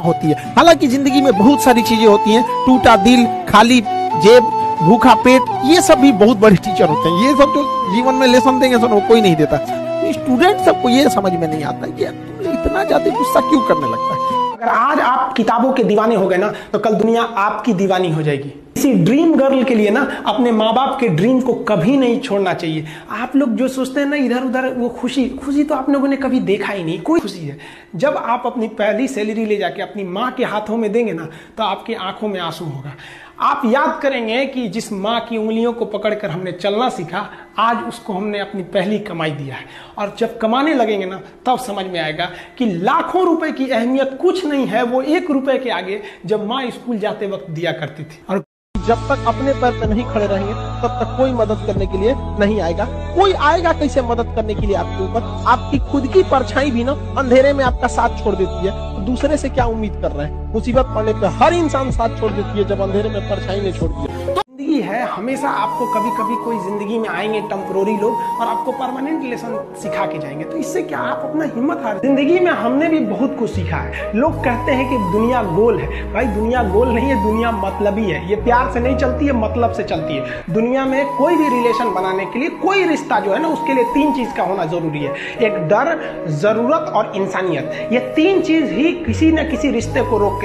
होती है। हालांकि जिंदगी में बहुत सारी चीजें होती हैं, टूटा दिल, खाली जेब, भूखा पेट, ये सब भी बहुत बड़े टीचर होते हैं। ये सब जो जीवन में लेसन देंगे सर वो कोई नहीं देता। स्टूडेंट सबको ये समझ में नहीं आता कि तुम इतना ज्यादा गुस्सा क्यों करने लगता है। अगर आज आप किताबों के दीवाने हो गए ना, तो कल दुनिया आपकी दीवानी हो जाएगी। इसी ड्रीम गर्ल के लिए ना अपने माँ बाप के ड्रीम को कभी नहीं छोड़ना चाहिए। आप लोग जो सोचते हैं ना इधर उधर, वो खुशी तो आप लोगों ने कभी देखा ही नहीं। कोई खुशी है जब आप अपनी पहली सैलरी ले जाके अपनी माँ के हाथों में देंगे ना, तो आपकी आंखों में आंसू होगा। आप याद करेंगे कि जिस माँ की उंगलियों को पकड़कर हमने चलना सीखा, आज उसको हमने अपनी पहली कमाई दिया है। और जब कमाने लगेंगे ना, तब समझ में आएगा कि लाखों रुपए की अहमियत कुछ नहीं है, वो 1 रुपए के आगे जब माँ स्कूल जाते वक्त दिया करती थी। और जब तक अपने पैर पे नहीं खड़े रहेंगे तब तक कोई मदद करने के लिए नहीं आएगा। कोई आएगा कैसे मदद करने के लिए आपके ऊपर? आपकी खुद की परछाई भी ना अंधेरे में आपका साथ छोड़ देती है, तो दूसरे से क्या उम्मीद कर रहे हैं? मुसीबत पड़ने पे हर इंसान साथ छोड़ देती है जब अंधेरे में परछाई नहीं छोड़ती है। जिंदगी है, हमेशा आपको कभी कभी कोई जिंदगी में आएंगे टेम्पोररी लोग और आपको परमानेंट लेसन सिखा के जाएंगे। तो इससे क्या आप अपना हिम्मत हार। जिंदगी में हमने भी बहुत कुछ सीखा है। लोग कहते हैं कि दुनिया गोल है। भाई दुनिया गोल नहीं है, दुनिया मतलबी है। ये प्यार से नहीं चलती है, मतलब से चलती है। दुनिया में कोई भी रिलेशन बनाने के लिए, कोई रिश्ता जो है ना, उसके लिए 3 चीज का होना जरूरी है। एक डर, जरूरत और इंसानियत। ये 3 चीज ही किसी न किसी रिश्ते को रोक